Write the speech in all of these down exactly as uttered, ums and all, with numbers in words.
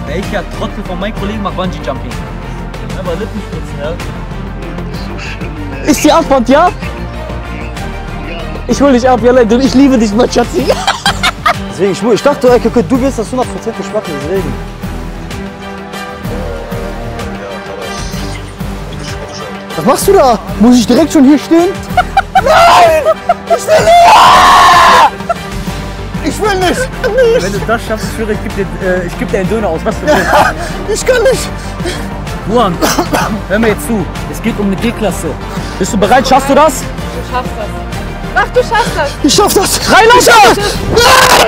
Welcher Trottel von meinen Kollegen macht Bungee Jumping? Aber Lippenspritzen, ja? So schlimm, ne? Ist die Antwort ja? Ich hol dich ab, ja, ich liebe dich, mein Schatzi. Deswegen, ich, ich dachte, ey, du wirst das hundert Prozent machen, deswegen. Was machst du da? Muss ich direkt schon hier stehen? Nein! Ich will nicht! Ich will nicht! Wenn du das schaffst, ich schwöre, ich geb dir, äh, ich geb dir einen Döner aus. Was du willst. Ich kann nicht! Juan, hör mir jetzt zu. Es geht um eine G-Klasse. Bist du bereit? Schaffst du das? Du schaffst das. Ach, du schaffst das. Ich schaff das! Freilasscher! Nein!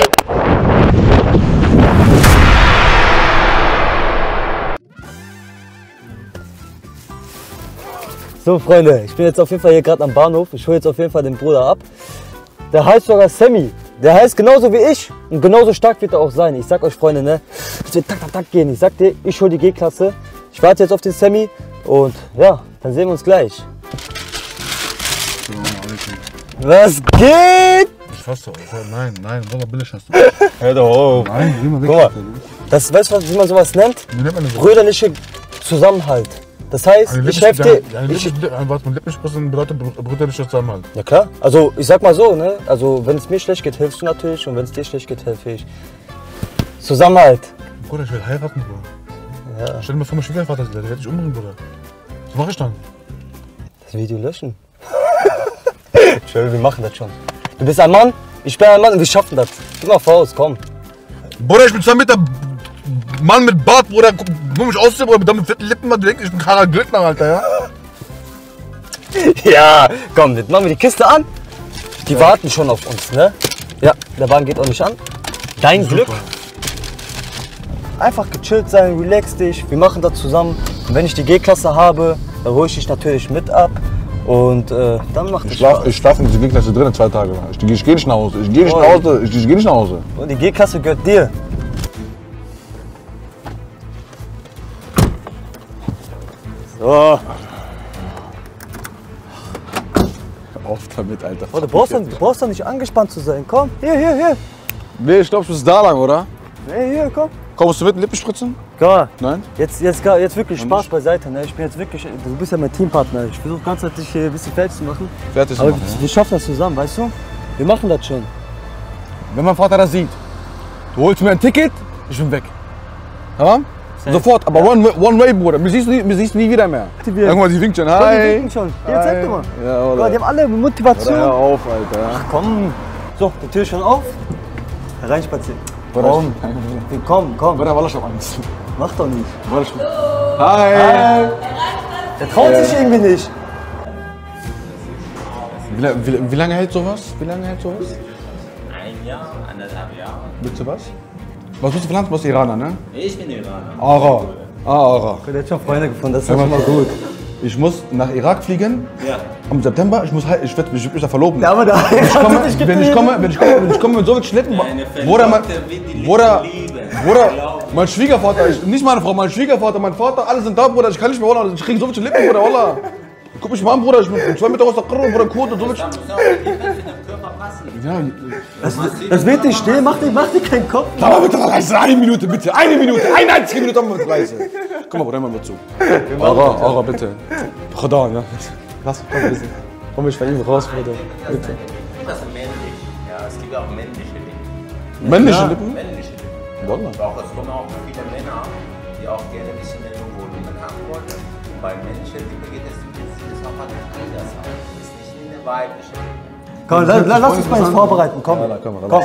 So Freunde, ich bin jetzt auf jeden Fall hier gerade am Bahnhof. Ich hole jetzt auf jeden Fall den Bruder ab. Der heißt sogar Sammy. Der heißt genauso wie ich und genauso stark wird er auch sein. Ich sag euch Freunde, ne, es wird tak tak tak gehen. Ich sag dir, ich hole die G-Klasse. Ich warte jetzt auf den Sammy und ja, dann sehen wir uns gleich. Was geht? Ich fasse doch. Nein, nein, Wallah, billig hast du. Hör doch auf. Nein, geh mal weg. Guck mal, das, weißt du, wie man sowas nennt? Wie nennt man das? Brüderliche Zusammenhalt. Das heißt, ich helfe dir. Ich, was mit Lippenspritzen bedeutet brüderlicher Zusammenhalt. ja klar, also ich sag mal so, ne? Also wenn es mir schlecht geht, hilfst du natürlich und wenn es dir schlecht geht, helfe ich. Zusammenhalt. Bruder, ich will heiraten, Bruder. Ja. Stell dir mal vor, mein Schwiegervater ist der, der wird dich umbringen, Bruder. Was mach ich dann? Das Video löschen. Schön, wir machen das schon. Du bist ein Mann, ich bin ein Mann und wir schaffen das. Geh mal voraus, komm. Bruder, ich bin zwei Meter Mann mit Bart, Bruder. Guck mich aussehen, Bruder, mit deinen fetten Lippen, du denkst, ich bin Karl Gültner, Alter, ja? Ja, komm, jetzt machen wir die Kiste an. Die ja. warten schon auf uns, ne? Ja, der Wagen geht auch nicht an. Dein Super. Glück. Einfach gechillt sein, relax dich, wir machen das zusammen. Und wenn ich die G-Klasse habe, dann hole ich dich natürlich mit ab. Und äh, dann macht es Spaß. Ich schlafe in dieser G-Klasse drin zwei Tage lang. Ich, ich gehe nicht nach Hause. Ich gehe nicht, oh. nach Hause. Ich, ich geh nicht nach Hause. Und die G-Klasse gehört dir. So. Auf damit, Alter. Oh, du, brauchst dann, du brauchst doch nicht angespannt zu sein. Komm, hier, hier, hier. Nee, ich glaube, du bist da lang, oder? Nee, hier, komm. Kommst du mit Lippenspritzen? Komm. Nein? Jetzt, jetzt, jetzt wirklich Spaß nicht. beiseite. Ne? Ich bin jetzt wirklich, du bist ja mein Teampartner. Ich versuche ganz Zeit, dich hier ein bisschen fertig zu machen. Fertig zu Aber machen, wir, ja. wir schaffen das zusammen, weißt du? Wir machen das schon. Wenn mein Vater das sieht, du holst mir ein Ticket, ich bin weg. Ja? Sofort, aber ja. one, one way, Bruder. Mir siehst du nie, mir siehst nie wieder mehr. Irgendwann, die winkt schon. Hi. Ja, die winken schon. Hier, zeig doch mal. Ja, oder? Guck, die haben alle Motivation. Oder hör auf, Alter. Ach komm. So, die Tür schon auf. Hereinspazieren. Komm. Komm, komm. Bruder, Wallah, ich hab Angst. Mach doch nicht. Hi. Hi. Der traut ja. sich irgendwie nicht. Wie, wie, wie lange hält sowas? Wie lange hält sowas? Ein Jahr, anderthalb Jahre. Willst du was? Was bist du für Land? Du bist Iraner, ne? Ich bin Iraner. Ara. Ah, Ara. Ich hab schon Freunde gefunden, das ist schon mal gut. Ich muss nach Irak fliegen. Ja. Im September. Ich muss, ich werde mich, mich da verloben. Ja, aber da wenn ich komme, wenn ich komme, wenn ich komme, wenn ich komme mit so welchen Schlitten, Bruder, mein, Bruder, Bruder, mein Schwiegervater, ich, nicht meine Frau, mein Schwiegervater, mein Vater, alle sind da, Bruder. Ich kann nicht mehr, Wallah. Ich kriege so welche Lippen, Bruder, Wallah. Guck mich mal an, Bruder. Ich bin zwei Meter aus der Kurve, Bruder, Kurve, so welche. Ja, das, das wird nicht stehen, mach dir, mach dir keinen Kopf. Aber bitte, leise, eine Minute, bitte, eine Minute, eine einzige Minute haben wir mit leise. Komm mal, Bruder, mal zu. Ara, Ara, bitte. Khada, ja. Lass, komm ein bisschen. Komm ich bei ihm raus, Bruder. Bitte. Das ist männlich. Ja, es gibt auch männliche Lippen. Männliche ja. Lippen? Männliche Lippen. Wallah. Auch, es kommen auch viele Männer, die auch gerne ein bisschen mehr Volumen haben wollen. Und bei männlichen Lippen geht es, sieht es auch anders aus. Es ist nicht wie eine weibliche Lippe. Komm, lass, lass uns mal jetzt vorbereiten, komm. Ja, komm, komm.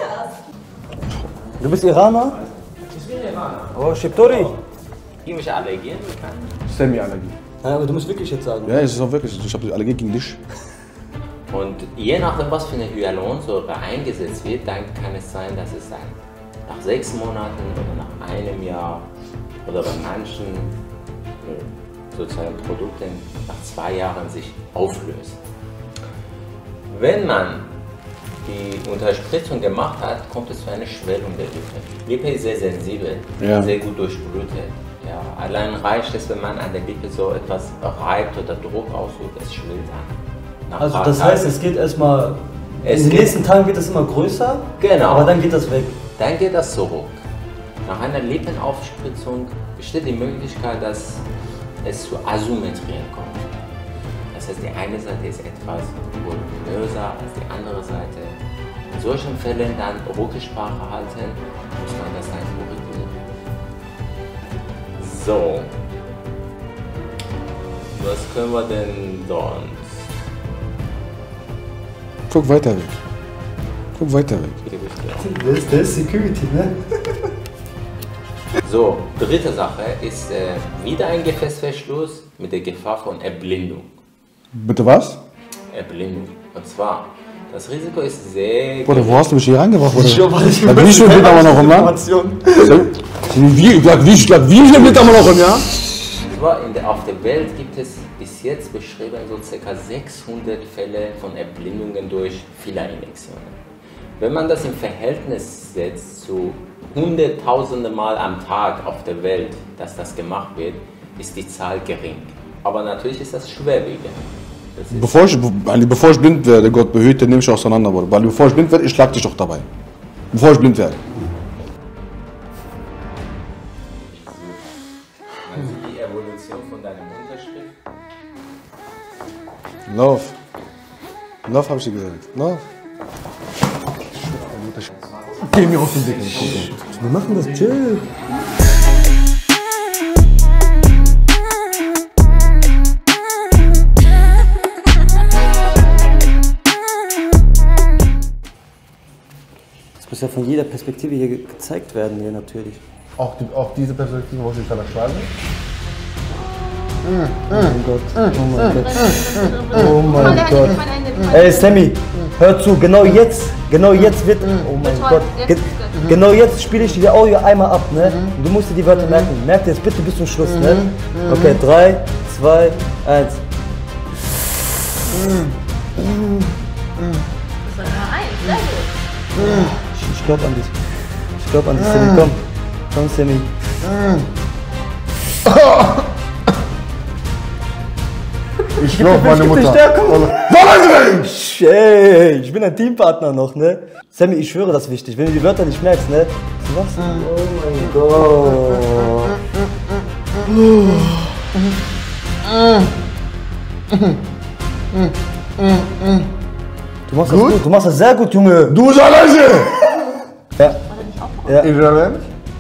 Du bist Iraner? Ich bin Iraner. Oh, Shibtori. Chemische Allergien bekannt. Semi-Allergie. Ja, aber du musst wirklich jetzt sagen. Ja, es ist auch wirklich. Ich habe die Allergie gegen dich. Und je nachdem, was für eine Hyaluronsäure eingesetzt wird, dann kann es sein, dass es dann nach sechs Monaten oder nach einem Jahr oder bei manchen sozusagen Produkten nach zwei Jahren sich auflöst. Wenn man die Unterspritzung gemacht hat, kommt es zu einer Schwellung der Lippe. Die Lippe ist sehr sensibel, ja. sehr gut durchblutet. Ja, allein reicht es, wenn man an der Lippe so etwas reibt oder Druck ausübt, es schwillt an. Nach also das Tagen, heißt, es geht erstmal, in den nächsten Tagen wird es immer größer, genau. aber dann geht das weg. Dann geht das zurück. Nach einer Lippenaufspritzung besteht die Möglichkeit, dass es zu Asymmetrien kommt. Das heißt, die eine Seite ist etwas voluminöser als die andere Seite. In solchen Fällen dann Rücksprache halten, muss man das dann korrigieren. So. Was können wir denn sonst? Guck weiter weg. Guck weiter weg. Das ist, das ist Security, ne? So, dritte Sache ist äh, wieder ein Gefäßverschluss mit der Gefahr von Erblindung. Bitte was? Erblindung. Und zwar, das Risiko ist sehr Bruder, wo hast du mich hier reingebracht? Bruder? Ich glaube, ich Ja, wie schnell blättern wir noch im Jahr? Wie, ich sag, wie, ich sag, wie schnell blättern wir noch im Jahr? In der, auf der Welt gibt es bis jetzt beschrieben so ca. sechshundert Fälle von Erblindungen durch Fillerinjektionen. Wenn man das im Verhältnis setzt zu hunderttausende Mal am Tag auf der Welt, dass das gemacht wird, ist die Zahl gering. Aber natürlich ist das schwerwiegend. Das ist Bevor ich, bevor ich blind werde, Gott behüte, nehme ich auseinander, Bruder. Weil bevor ich blind werde, ich schlag dich doch dabei. Bevor ich blind werde. die Evolution von deinem Unterschrift. Love. Love hab ich dir gesagt. Love. Geh mir aus dem Weg. Wir machen das chill. Das muss ja von jeder Perspektive hier ge gezeigt werden, hier natürlich. Auch, die, auch diese Perspektive, wo ich da schreibe? Oh mein Gott, oh mein Gott, oh mein Gott. Ey Sammy, hör zu, genau jetzt, genau jetzt wird, oh mein Gott, ge genau jetzt spiele ich die Audio einmal ab, ne? Und du musst dir die Wörter merken, merk dir jetzt bitte bis zum Schluss, ne? Okay, drei, zwei, eins. Ich, ich glaub an dich, ich glaub an dich, Sammy, komm, komm Sammy. Ich glaub, meine Mutter. Hey, ich bin ein Teampartner noch, ne? Sammy, ich schwöre, das ist wichtig. Wenn du die Wörter nicht merkst, ne? Was? Oh mein Gott. Du machst das gut, du machst das sehr gut, Junge. Du Salache! Ja. Ja. Ich werde.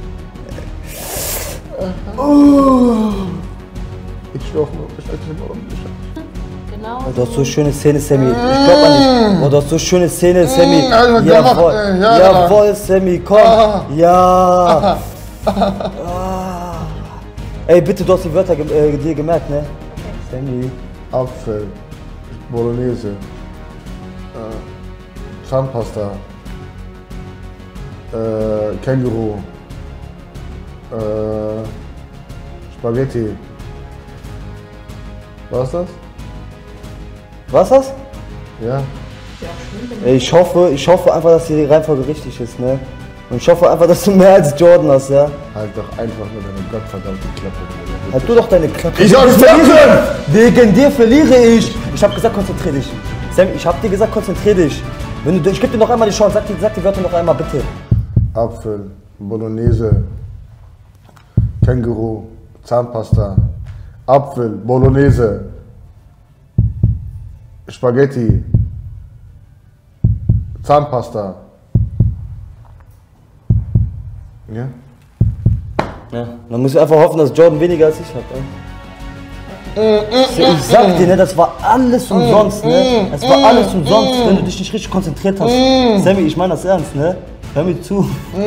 Ich glaub nur, ich weiß nicht warum. Genau. Oh, du hast so schöne Szene, Sammy. Ich glaub an dich. Oh, du hast so schöne Szene, Sammy. Jawohl, jawohl, Sammy, komm. Ja. Ah. Ey, bitte, du hast die Wörter ge äh, dir gemerkt, ne? Sammy. Apfel, Bolognese, äh, Zahnpasta, äh, Känguru, äh, Spaghetti. Was ist das? Was ist das? Ja. Ey, ich hoffe, ich hoffe einfach, dass die Reihenfolge richtig ist, ne? Und ich hoffe einfach, dass du mehr als Jordan hast, ja? Halt doch einfach nur deine gottverdammte Klappe. Halt du doch deine Klappe. Ich soll sterben! Wegen dir verliere ich! Ich hab gesagt, konzentrier dich. Sam, ich hab dir gesagt, konzentrier dich. Wenn du, ich geb dir noch einmal die Chance, sag die, sag die Wörter noch einmal, bitte. Apfel, Bolognese, Känguru, Zahnpasta, Apfel, Bolognese, Spaghetti, Zahnpasta. Ja? Ja, dann muss ich einfach hoffen, dass Jordan weniger als ich hat. Ey. Ich sag dir, ne, das war alles umsonst, ne? Es war alles umsonst, wenn du dich nicht richtig konzentriert hast. Sammy, ich meine das ernst, ne? Hör mir zu.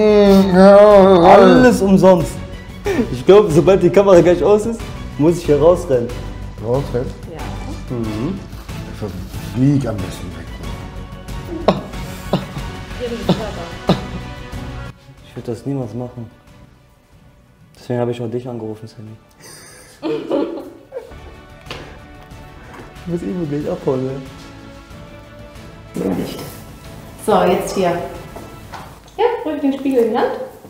Alles umsonst. Ich glaube, sobald die Kamera gleich aus ist, muss ich hier rausrennen. Rausrennen? Ja. Mhm. Ich flieg am besten weg. Ich würde das niemals machen. Deswegen habe ich auch dich angerufen, Sammy. Ich muss ihn gleich abholen, ne? So, jetzt hier. Ja, ruhig den Spiegel in die Hand.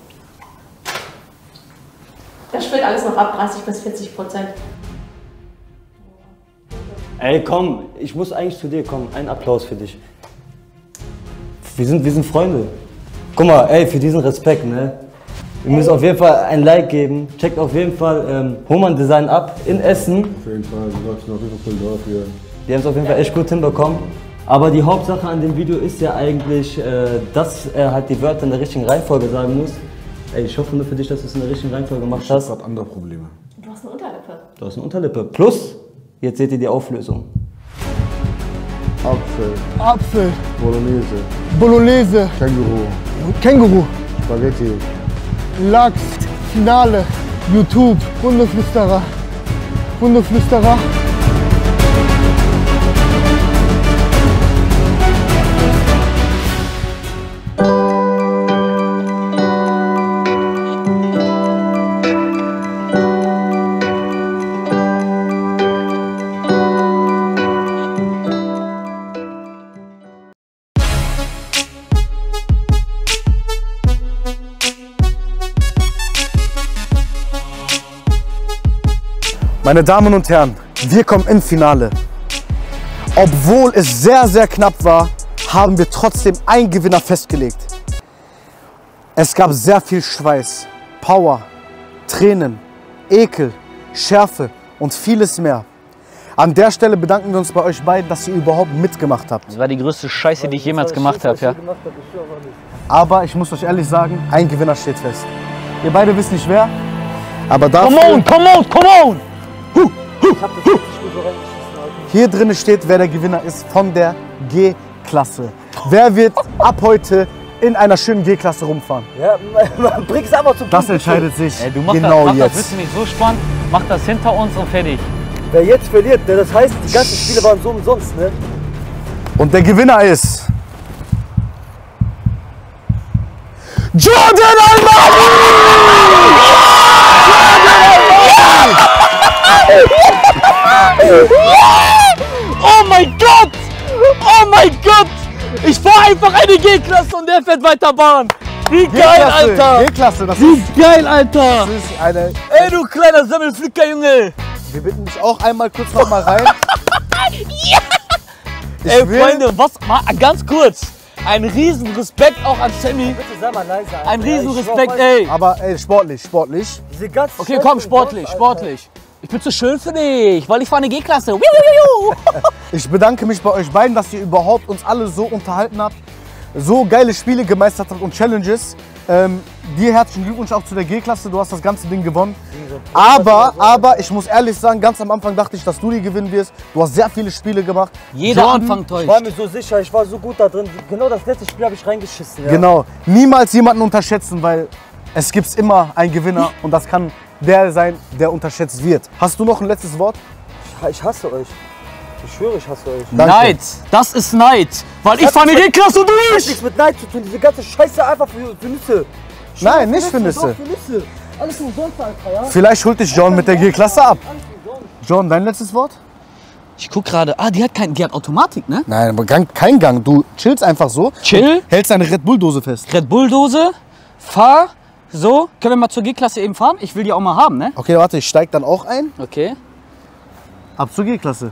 Das spielt alles noch ab, dreißig bis vierzig Prozent. Ey, komm, ich muss eigentlich zu dir kommen. Ein Applaus für dich. Wir sind, wir sind Freunde. Guck mal, ey, für diesen Respekt, ne? Ihr müsst auf jeden Fall ein Like geben. Checkt auf jeden Fall ähm, Hohmann Design ab in Essen. Auf jeden Fall, wir sollten auf jeden Fall voll dafür. Die haben es auf jeden Fall echt gut hinbekommen. Aber die Hauptsache an dem Video ist ja eigentlich, äh, dass er halt die Wörter in der richtigen Reihenfolge sagen muss. Ey, ich hoffe nur für dich, dass du es in der richtigen Reihenfolge gemacht hast. Ich hab grad andere Probleme. Du hast eine Unterlippe. Du hast eine Unterlippe. Plus, jetzt seht ihr die Auflösung. Apfel, Apfel, Bolognese, Bolognese, Känguru, Känguru, Spaghetti, Lachs, Finale, YouTube, Hundeflüsterer, Hundeflüsterer. Meine Damen und Herren, wir kommen ins Finale. Obwohl es sehr, sehr knapp war, haben wir trotzdem einen Gewinner festgelegt. Es gab sehr viel Schweiß, Power, Tränen, Ekel, Schärfe und vieles mehr. An der Stelle bedanken wir uns bei euch beiden, dass ihr überhaupt mitgemacht habt. Das war die größte Scheiße, die ich jemals gemacht habe, ja. Aber ich muss euch ehrlich sagen, ein Gewinner steht fest. Ihr beide wisst nicht wer, aber dafür... Come on, come on, come on! Hier drin steht, wer der Gewinner ist von der G-Klasse. Wer wird ab heute in einer schönen G-Klasse rumfahren? Ja, bring's einfach zum Das entscheidet sich Ey, du mach genau das, mach jetzt. das, bist du nicht so spannend, mach das hinter uns und fertig. Wer jetzt verliert, das heißt, die ganzen Spiele waren so umsonst, ne? Und der Gewinner ist... Jordan Almani! Oh mein Gott! Oh mein Gott! Ich fahre einfach eine G-Klasse und der fährt weiter Bahn. Wie geil, Alter! G-Klasse, das Wie ist, geil, Alter! das ist eine... Ey, du kleiner Semmelflicker, Junge! Wir bitten dich auch einmal kurz noch mal rein. Ja! Ich Ey, will- Freunde, was, mal ganz kurz. Ein riesen Respekt auch an Sammy. Bitte sei mal leise, Alter. Ein riesen Ich Respekt, schwör, ey. Aber ey, sportlich, sportlich. Diese ganzen Okay, Scheiße komm, umsonst, sportlich, Alter. sportlich. Ich bin zu schön für dich, weil ich fahre eine G-Klasse. Wiu, wiu, wiu. Ich bedanke mich bei euch beiden, dass ihr überhaupt uns alle so unterhalten habt, so geile Spiele gemeistert habt und Challenges. Ähm, dir herzlichen Glückwunsch auch zu der G-Klasse, du hast das ganze Ding gewonnen. Aber, aber ich muss ehrlich sagen, ganz am Anfang dachte ich, dass du die gewinnen wirst. Du hast sehr viele Spiele gemacht. Jeder Jordan, Anfang Ich war täuscht. mir so sicher, ich war so gut da drin. Genau das letzte Spiel habe ich reingeschissen. Ja. Genau, niemals jemanden unterschätzen, weil es gibt immer einen Gewinner und das kann der sein, der unterschätzt wird. Hast du noch ein letztes Wort? Ich, ich hasse euch. Ich schwöre, ich hasse euch. Danke. Neid, das ist Neid. Weil ich fahre eine G-Klasse und du Das hat nicht. nichts mit Neid zu tun. Diese ganze Scheiße einfach für, für Nüsse. Nein, nicht für Nüsse. Doch, für Nüsse. Alles umsonst, Alter, ja? Vielleicht holt dich John mit der G-Klasse ab. John, dein letztes Wort? Ich guck gerade, ah, die hat, kein, die hat Automatik, ne? Nein, aber Gang, kein Gang. Du chillst einfach so. Chill. und Hältst deine Red Bull-Dose fest. Red Bull-Dose, fahr, so. Können wir mal zur G-Klasse eben fahren? Ich will die auch mal haben, ne? Okay, warte, ich steig dann auch ein. Okay. Ab zur G-Klasse.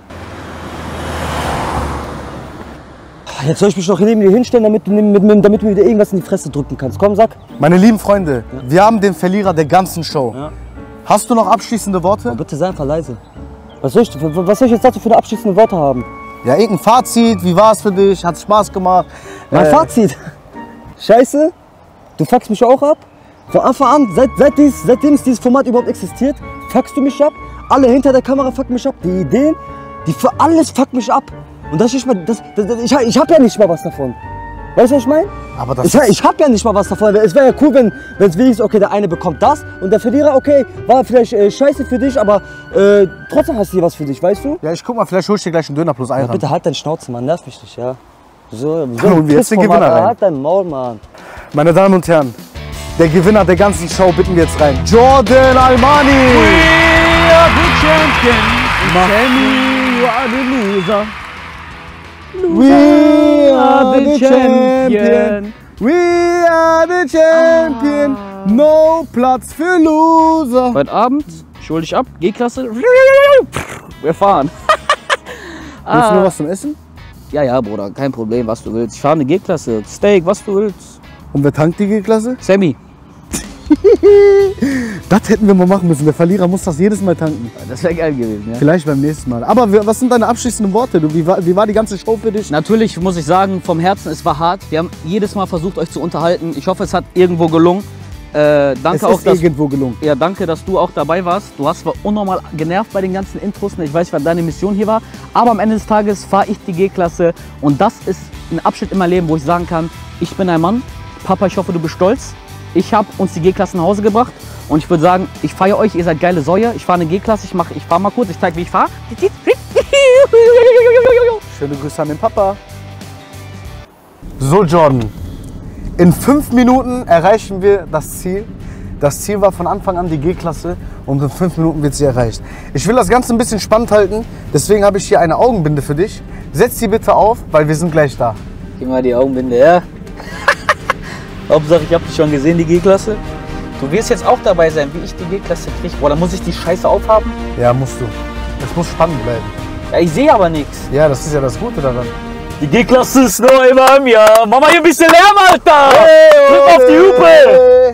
Jetzt soll ich mich noch neben dir hinstellen, damit du, mit, mit, damit du mir wieder irgendwas in die Fresse drücken kannst. Komm, sag. Meine lieben Freunde, wir haben den Verlierer der ganzen Show. Ja. Hast du noch abschließende Worte? Bitte sei einfach leise. Was soll, ich, was soll ich jetzt dazu für eine abschließende Worte haben? Ja, irgendein Fazit. Wie war es für dich? Hat Spaß gemacht? Mein Äh, Fazit. Scheiße, du fuckst mich auch ab. Von Anfang an, seit, seit dies, seitdem es dieses Format überhaupt existiert, fuckst du mich ab. Alle hinter der Kamera fucken mich ab. Die Ideen, die für alles fucken mich ab. Und das ist nicht mal, das, das, das, ich, ich hab ja nicht mal was davon. Weißt du, was ich meine? Aber das Ich, ich hab ja nicht mal was davon. Es wäre ja cool, wenn es wenigstens, okay, der eine bekommt das und der Verlierer, okay, war vielleicht äh, scheiße für dich, aber äh, trotzdem hast du hier was für dich, weißt du? Ja, ich guck mal, vielleicht hol ich dir gleich einen Döner plus ein. Ja, bitte halt deinen Schnauze, Mann, nerv mich nicht, ja? So, so holen wir jetzt den Pissformat, Gewinner rein. Halt dein Maul, Mann. Meine Damen und Herren, der Gewinner der ganzen Show bitten wir jetzt rein. Jordan Almani! We are the champion. Sammy, you are the loser. We are the champion. We are the champion. No Platz für Loser. Heute Abend, ich hol dich ab, G-Klasse. Wir fahren. Willst du noch was zum Essen? Ja, ja, Bruder, kein Problem, was du willst. Ich fahre eine G-Klasse, Steak, was du willst. Und wer tankt die G-Klasse? Sammy. Das hätten wir mal machen müssen. Der Verlierer muss das jedes Mal tanken. Das wäre geil gewesen, ja. Vielleicht beim nächsten Mal. Aber wir- was sind deine abschließenden Worte? Du, wie, war, wie war die ganze Show für dich? Natürlich muss ich sagen, vom Herzen, es war hart. Wir haben jedes Mal versucht, euch zu unterhalten. Ich hoffe, es hat irgendwo gelungen. Äh, danke Es auch, ist dass, irgendwo gelungen. ja, danke, dass du auch dabei warst. Du hast zwar unnormal genervt bei den ganzen Intros. Ich weiß nicht, was deine Mission hier war. Aber am Ende des Tages fahre ich die G-Klasse. Und das ist ein Abschnitt in meinem Leben, wo ich sagen kann, ich bin ein Mann. Papa, ich hoffe, du bist stolz. Ich habe uns die G-Klasse nach Hause gebracht. Und ich würde sagen, ich feiere euch, ihr seid geile Säue. Ich fahre eine G-Klasse, ich, mach- ich fahre mal kurz, ich zeige, wie ich fahre. Schöne Grüße an den Papa. So, Jordan. In fünf Minuten erreichen wir das Ziel. Das Ziel war von Anfang an die G-Klasse und in fünf Minuten wird sie erreicht. Ich will das Ganze ein bisschen spannend halten, deswegen habe ich hier eine Augenbinde für dich. Setz die bitte auf, weil wir sind gleich da. Gib mal die Augenbinde her. Hauptsache, ich habe dich schon gesehen, die G-Klasse. Du wirst jetzt auch dabei sein, wie ich die G-Klasse kriege. Boah, dann muss ich die Scheiße aufhaben? Ja, musst du. Es muss spannend bleiben. Ja, ich sehe aber nichts. Ja, das ist ja das Gute daran. Die G-Klasse ist neu beim Jahr. Mach mal hier ein bisschen Lärm, Alter. Drück auf die Hupe.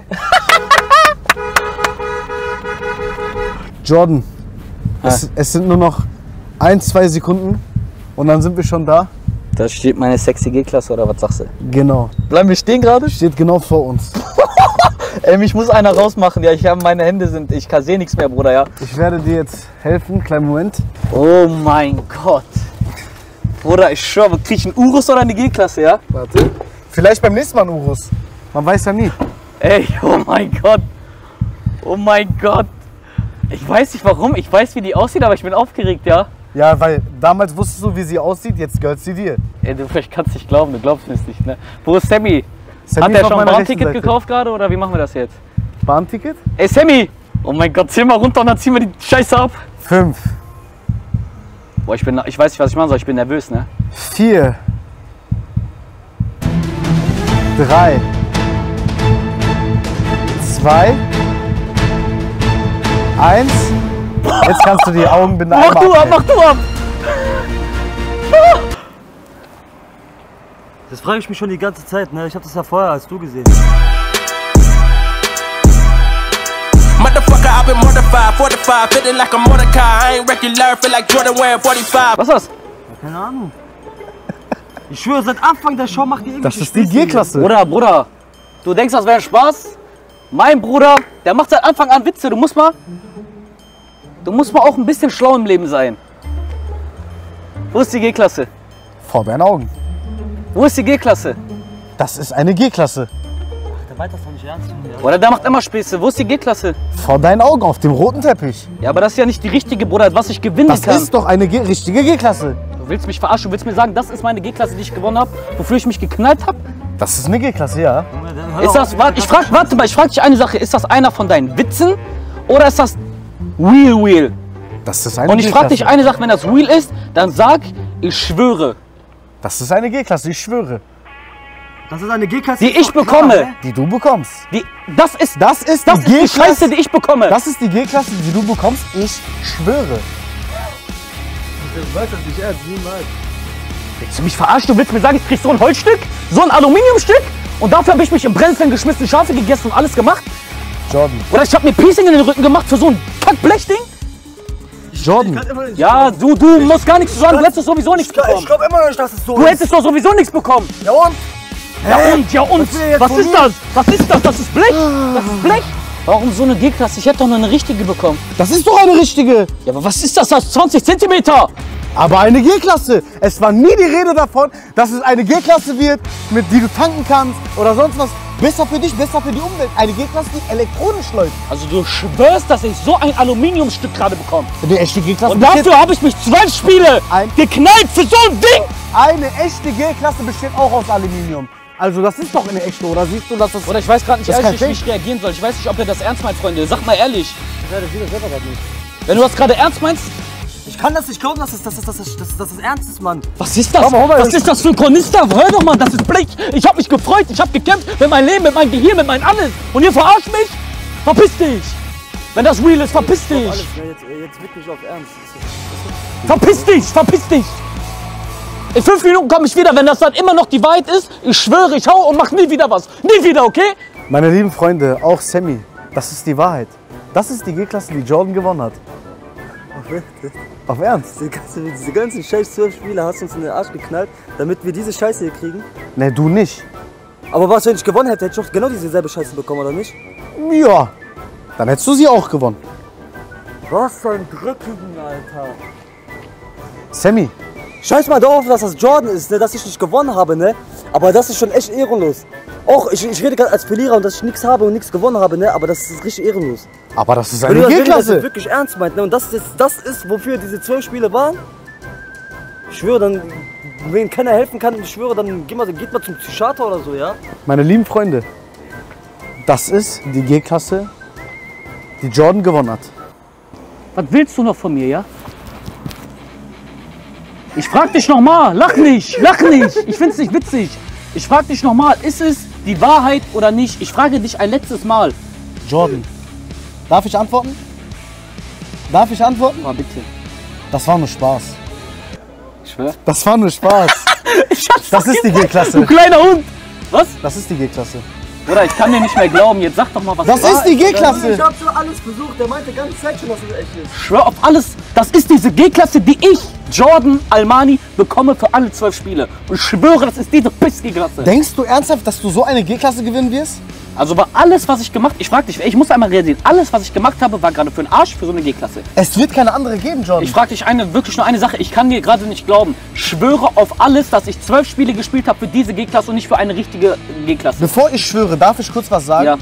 Jordan, es, es sind nur noch ein, zwei Sekunden und dann sind wir schon da. Da steht meine sexy G-Klasse, oder was sagst du? Genau. Bleiben wir stehen gerade? Steht genau vor uns. Ey, mich muss einer rausmachen. Ja, ich habe meine Hände sind, ich kann sehe nichts mehr, Bruder, ja. Ich werde dir jetzt helfen, kleinen Moment. Oh mein Gott. Bruder, ich schwöre, krieg ich einen Urus oder eine G-Klasse, ja? Warte. Vielleicht beim nächsten Mal ein Urus. Man weiß ja nie. Ey, oh mein Gott. Oh mein Gott. Ich weiß nicht warum, ich weiß, wie die aussieht, aber ich bin aufgeregt, ja? Ja, weil damals wusstest du, wie sie aussieht, jetzt gehört sie dir. Ey, du vielleicht kannst nicht glauben, du glaubst mir es nicht, ne? Wo ist Sammy? Sammy Hat ist der auf schon ein meiner Bahnticket rechten Seite. gekauft gerade oder wie machen wir das jetzt? Bahnticket? Ey, Sammy! Oh mein Gott, zieh mal runter und dann ziehen wir die Scheiße ab. Fünf, Boah, ich bin, ich weiß nicht, was ich machen soll, ich bin nervös, ne? vier, drei, zwei, eins. Jetzt kannst du die Augenbinde Mach einmal du ab, abnehmen. mach du ab! Das frage ich mich schon die ganze Zeit, ne? Ich habe das ja vorher als du gesehen. Motherfucker, I've been mortified, fortified, feeling like a Mordecai. I ain't regular, feel like Jordan wearing forty-five. Was ist das? Keine Ahnung. Ich schwöre, seit Anfang der Show macht ihr Das irgendwelche ist die Späße hier. G-Klasse. Bruder, Bruder, du denkst, das wäre ein Spaß? Mein Bruder, der macht seit Anfang an Witze. Du musst mal, du musst mal auch ein bisschen schlau im Leben sein. Wo ist die G-Klasse? Vor deinen Augen. Wo ist die G-Klasse? Das ist eine G-Klasse. Der meint das doch nicht ernst. Ja. Oder der macht immer Späße. Wo ist die G-Klasse? Vor deinen Augen, auf dem roten Teppich. Ja, aber das ist ja nicht die richtige, Bruder, was ich gewinnen Das kann. ist doch eine G richtige G-Klasse. Du willst mich verarschen, du willst mir sagen, das ist meine G-Klasse, die ich gewonnen habe, wofür ich mich geknallt habe? Das ist eine G-Klasse, ja. Ist das, warte, ich frag, warte mal, ich frage dich eine Sache, ist das einer von deinen Witzen oder ist das Real Real? Das ist eine Und ich frage G-Klasse. dich eine Sache, wenn das real ist, dann sag, ich schwöre, Das ist eine G-Klasse, ich schwöre. Das ist eine G-Klasse. die ist ich doch klar, bekomme, ne? Die du bekommst. die, das ist, Das ist das die ist die Scheiße, G-Klasse. die ich bekomme. Das ist die G-Klasse, die du bekommst. Ich schwöre. Du weißt das nicht ernst, niemals. Willst du mich verarschen? Du willst mir sagen, ich krieg so ein Holzstück, so ein Aluminiumstück und dafür habe ich mich im Brennnesseln geschmissen, Schafe gegessen und alles gemacht? Jordan. Oder ich habe mir Piercing in den Rücken gemacht für so ein Kackblechding? Jordan. Ja, du, du musst gar nichts sagen, du hättest sowieso nichts Ich bekommen. glaube immer noch nicht, dass es so Du ist. hättest doch sowieso nichts bekommen. Ja und? Ja und, ja und, will er jetzt was von ist mir? das? Was ist das? Das ist Blech? Das ist Blech? Warum so eine G-Klasse? Ich hätte doch nur eine richtige bekommen. Das ist doch eine richtige. Ja, aber was ist das? Das ist zwanzig Zentimeter. Aber eine G-Klasse. Es war nie die Rede davon, dass es eine G-Klasse wird, mit die du tanken kannst oder sonst was. Besser für dich, besser für die Umwelt. Eine G-Klasse, die elektronisch läuft. Also du schwörst, dass ich so ein Aluminiumstück gerade bekomme. Eine echte G-Klasse. Und besteht- dafür habe ich mich zwölf Spiele Ein- geknallt für so ein Ding. Eine echte G-Klasse besteht auch aus Aluminium. Also das ist doch eine echte, oder siehst du, dass das... Oder ich weiß gerade nicht, Das ist ehrlich, kein wie ich reagieren soll. Ich weiß nicht, ob ihr das ernst meint, Freunde. Sag mal ehrlich. Ja, das sieht das selber gerade nicht. Wenn du das gerade ernst meinst, Ich kann das nicht glauben, dass es das, das, das, das, das, das, das ernst ist, Mann. was ist das? Komm, hol mal Was das- ist das für ein Kanister? Hör doch mal, das ist Blech. Ich habe mich gefreut, ich habe gekämpft mit meinem Leben, mit meinem Gehirn, mit meinem alles. Und ihr verarscht mich? Verpiss dich. Wenn das real ist, verpiss dich. Alles, ne? Jetzt, jetzt wirklich auf Ernst. Verpiss dich, verpiss dich. In fünf Minuten komme ich wieder, wenn das dann immer noch die Wahrheit ist. Ich schwöre, ich hau und mach nie wieder was. Nie wieder, okay? Meine lieben Freunde, auch Sammy, das ist die Wahrheit. Das ist die G-Klasse, die Jordan gewonnen hat. Auf Ernst? Auf Ernst? Diese ganzen, diese ganzen scheiß zwölf Spiele hast du uns in den Arsch geknallt, damit wir diese Scheiße hier kriegen. Ne, du nicht. Aber was, wenn ich gewonnen hätte, hätte ich doch genau dieselbe Scheiße bekommen, oder nicht? Ja, dann hättest du sie auch gewonnen. Was für ein Dreckigen, Alter. Sammy. Scheiß mal darauf, dass das Jordan ist, ne, dass ich nicht gewonnen habe, ne? Aber das ist schon echt ehrenlos. Auch, ich, ich rede gerade als Verlierer und dass ich nichts habe und nichts gewonnen habe, ne? Aber das ist richtig ehrenlos. Aber das ist Wenn eine du das wirklich- das G-Klasse. wirklich ernst meint, ne? Und das ist, das ist, wofür diese zwölf Spiele waren. Ich schwöre, dann, wenn keiner helfen kann, ich schwöre, dann geht man, geht man zum Psychiater oder so, ja? Meine lieben Freunde, das ist die G-Klasse, die Jordan gewonnen hat. Was willst du noch von mir, ja? Ich frag dich nochmal, lach nicht, lach nicht. Ich find's nicht witzig. Ich frag dich nochmal, ist es die Wahrheit oder nicht? Ich frage dich ein letztes Mal. Jordan, darf ich antworten? Darf ich antworten? Oh, bitte. Das war nur Spaß. Ich schwör. Das war nur Spaß. Ich hab's Das doch ist die gesagt, G-Klasse. Du kleiner Hund. Was? Das ist die G-Klasse. Bruder, ich kann dir nicht mehr glauben. Jetzt sag doch mal, was Das war. ist die Ich G-Klasse. hab schon alles versucht, der meinte die ganze Zeit schon, dass es echt ist. Ich schwör auf alles. Das ist diese G-Klasse, die ich, Jordan Almani, bekomme für alle zwölf Spiele. Und ich schwöre, das ist diese Piss-G-Klasse. Denkst du ernsthaft, dass du so eine G-Klasse gewinnen wirst? Also war alles, was ich gemacht habe, ich frag dich, ich muss einmal realisieren, alles, was ich gemacht habe, war gerade für den Arsch, für so eine G-Klasse. Es wird keine andere geben, Jordan. Ich frage dich eine, wirklich nur eine Sache, ich kann dir gerade nicht glauben. Schwöre auf alles, dass ich zwölf Spiele gespielt habe für diese G-Klasse und nicht für eine richtige G-Klasse. Bevor ich schwöre, darf ich kurz was sagen? Ja,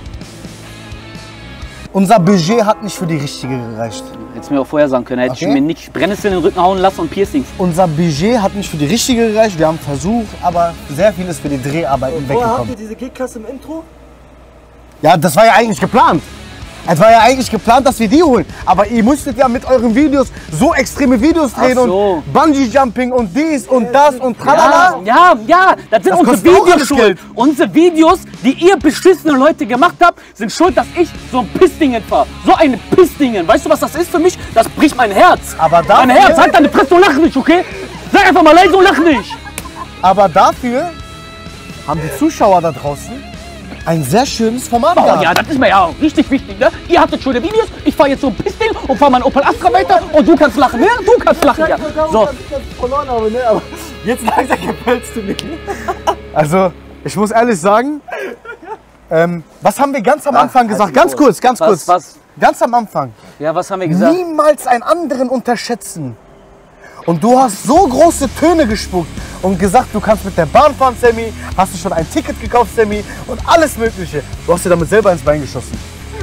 Unser Budget hat nicht für die richtige gereicht. hättest du mir auch vorher sagen können, hätte Okay. ich mir nicht Brennnessel in den Rücken hauen lassen und Piercings. Unser Budget hat nicht für die richtige gereicht. Wir haben versucht, aber sehr viel ist für die Dreharbeiten Vorher habt ihr weggekommen. diese G-Klasse im Intro? Ja, das war ja eigentlich geplant. Es war ja eigentlich geplant, dass wir die holen. Aber ihr musstet ja mit euren Videos so extreme Videos drehen Ach so. und Bungee-Jumping und dies und das und tralala. Ja, ja, das sind Das unsere kostet auch Videos alles schuld. Geld. Unsere Videos, die ihr beschissene Leute gemacht habt, sind schuld, dass ich so ein Pissdingen fahre. So ein Pissdingen. Weißt du, was das ist für mich? Das bricht mein Herz. Aber dafür- mein Herz, halt deine Fresse und lach nicht, okay? Sag einfach mal leise und lach nicht. Aber dafür haben die Zuschauer da draußen ein sehr schönes Format Oh gehabt. ja, das ist mir ja richtig wichtig, ne? Ihr hattet schöne Videos, ich fahre jetzt so ein Pissding und fahre mein Opel Astra weiter und du kannst lachen, ne? Du kannst lachen, ja. So, Ich verloren habe, ne? Aber jetzt langsam gefällst du mir. Also, ich muss ehrlich sagen, ähm, was haben wir ganz am Anfang gesagt? halt Ganz die kurz, ganz Was, kurz. was? Ganz am Anfang. Ja, was haben wir gesagt? Niemals einen anderen unterschätzen. Und du hast so große Töne gespuckt und gesagt, du kannst mit der Bahn fahren, Sammy, hast du schon ein Ticket gekauft, Sammy, und alles Mögliche. Du hast dir damit selber ins Bein geschossen.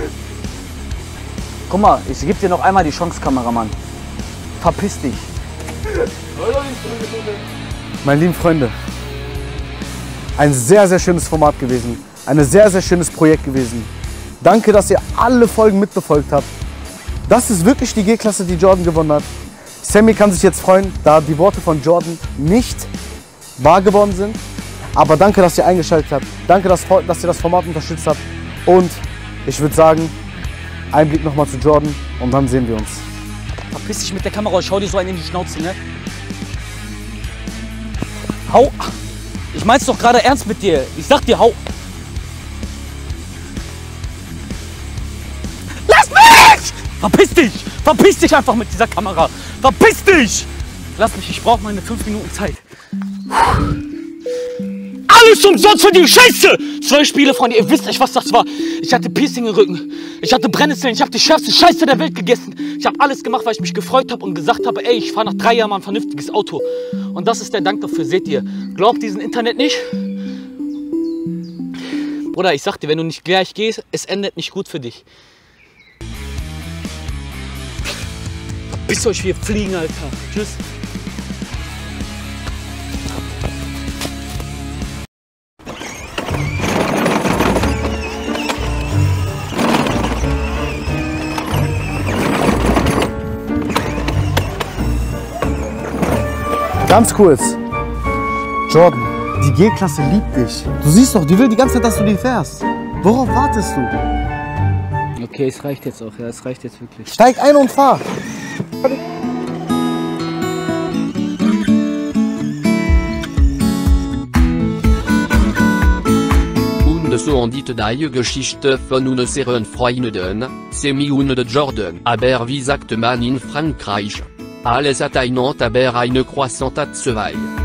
Guck mal, ich gebe dir noch einmal die Chance, Kameramann. Verpiss dich. Meine lieben Freunde, ein sehr, sehr schönes Format gewesen. Ein sehr, sehr schönes Projekt gewesen. Danke, dass ihr alle Folgen mitbefolgt habt. Das ist wirklich die G-Klasse, die Jordan gewonnen hat. Sammy kann sich jetzt freuen, da die Worte von Jordan nicht wahr geworden sind. Aber danke, dass ihr eingeschaltet habt. Danke, dass, dass ihr das Format unterstützt habt. Und ich würde sagen, ein Blick nochmal zu Jordan und dann sehen wir uns. Verpiss dich mit der Kamera und schau dir so einen in die Schnauze, ne? Hau! Ich mein's doch gerade ernst mit dir. Ich sag dir, hau! Lass mich! Verpiss dich! Verpiss dich einfach mit dieser Kamera! Verpiss dich! Lass mich, ich brauche meine fünf Minuten Zeit. Alles umsonst für die Scheiße! Zwölf Spiele, Freunde, ihr wisst nicht, was das war. Ich hatte Piercing im Rücken, ich hatte Brennnesseln, ich habe die schärfste Scheiße der Welt gegessen. Ich habe alles gemacht, weil ich mich gefreut habe und gesagt habe, ey, ich fahre nach drei Jahren mal ein vernünftiges Auto. Und das ist der Dank dafür, seht ihr. Glaubt diesen Internet nicht? Bruder, ich sag dir, wenn du nicht gleich gehst, es endet nicht gut für dich. Verpisst euch, wir fliegen, Alter. Tschüss. Ganz kurz. Jordan, die G-Klasse liebt dich. Du siehst doch, die will die ganze Zeit, dass du die fährst. Worauf wartest du? Okay, es reicht jetzt auch, ja, es reicht jetzt wirklich. Steig ein und fahr. so ondit die Geschichte von unseren Freunden, Semi und Jordan. Aber wie sagt man in Frankreich? Alles hat ein Ant aber eine Croissant hat zwei.